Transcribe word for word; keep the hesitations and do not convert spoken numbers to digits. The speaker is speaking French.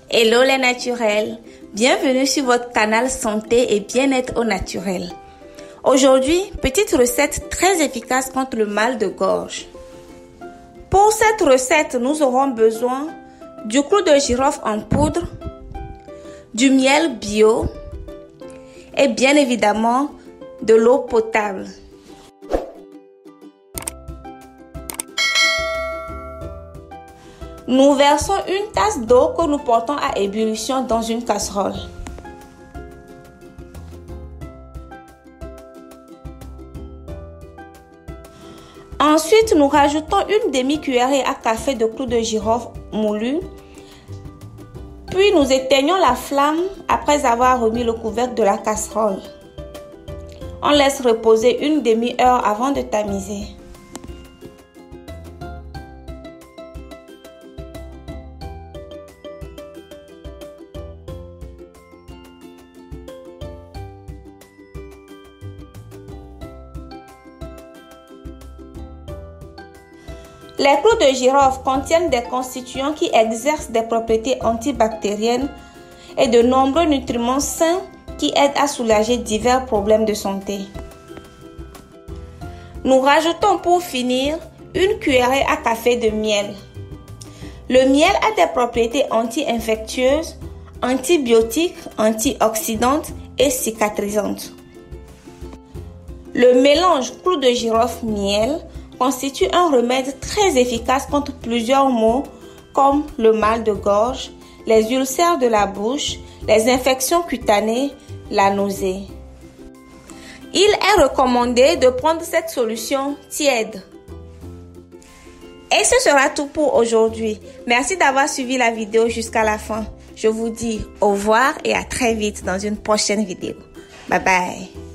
Hello les naturels, bienvenue sur votre canal santé et bien-être au naturel. Aujourd'hui, petite recette très efficace contre le mal de gorge. Pour cette recette, nous aurons besoin du clou de girofle en poudre, du miel bio et bien évidemment de l'eau potable. Nous versons une tasse d'eau que nous portons à ébullition dans une casserole. Ensuite, nous rajoutons une demi-cuillerée à café de clou de girofle moulu. Puis nous éteignons la flamme après avoir remis le couvercle de la casserole. On laisse reposer une demi-heure avant de tamiser. Les clous de girofle contiennent des constituants qui exercent des propriétés antibactériennes et de nombreux nutriments sains qui aident à soulager divers problèmes de santé. Nous rajoutons pour finir une cuillerée à café de miel. Le miel a des propriétés anti-infectieuses, antibiotiques, antioxydantes et cicatrisantes. Le mélange clou de girofle-miel constitue un remède très efficace contre plusieurs maux comme le mal de gorge, les ulcères de la bouche, les infections cutanées, la nausée. Il est recommandé de prendre cette solution tiède. Et ce sera tout pour aujourd'hui. Merci d'avoir suivi la vidéo jusqu'à la fin. Je vous dis au revoir et à très vite dans une prochaine vidéo. Bye bye.